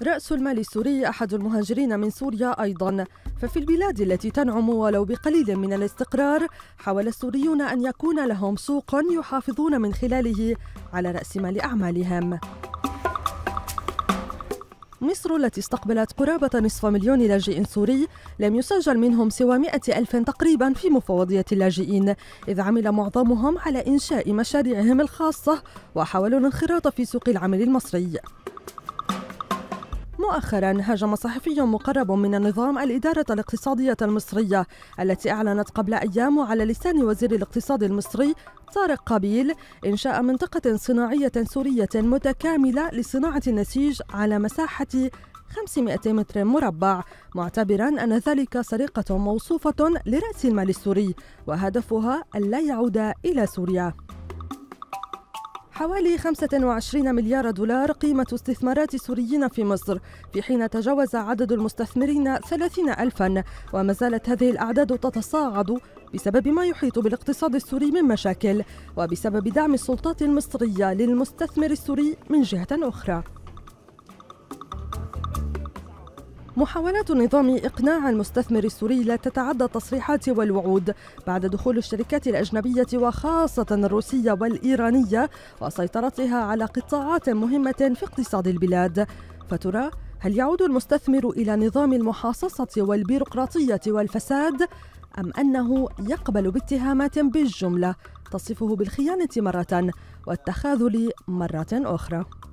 رأس المال السوري أحد المهاجرين من سوريا أيضاً، ففي البلاد التي تنعم ولو بقليل من الاستقرار حاول السوريون أن يكون لهم سوق يحافظون من خلاله على رأس مال أعمالهم. مصر التي استقبلت قرابة نصف مليون لاجئ سوري لم يسجل منهم سوى 100,000 تقريبا في مفوضية اللاجئين، إذ عمل معظمهم على إنشاء مشاريعهم الخاصة وحاولوا الانخراط في سوق العمل المصري. مؤخرا هاجم صحفي مقرب من النظام الإدارة الاقتصادية المصرية التي أعلنت قبل أيام على لسان وزير الاقتصاد المصري طارق قابيل إنشاء منطقة صناعية سورية متكاملة لصناعة النسيج على مساحة 500 متر مربع، معتبرا أن ذلك سرقة موصوفة لرأس المال السوري وهدفها ألا يعود إلى سوريا. حوالي 25 مليار دولار قيمة استثمارات السوريين في مصر، في حين تجاوز عدد المستثمرين 30,000، وما زالت هذه الأعداد تتصاعد بسبب ما يحيط بالاقتصاد السوري من مشاكل، وبسبب دعم السلطات المصرية للمستثمر السوري من جهة أخرى. محاولات النظام إقناع المستثمر السوري لا تتعدى التصريحات والوعود بعد دخول الشركات الأجنبية وخاصة الروسية والإيرانية وسيطرتها على قطاعات مهمة في اقتصاد البلاد. فترى هل يعود المستثمر إلى نظام المحاصصة والبيروقراطية والفساد، أم أنه يقبل باتهامات بالجملة تصفه بالخيانة مرة والتخاذل مرة أخرى؟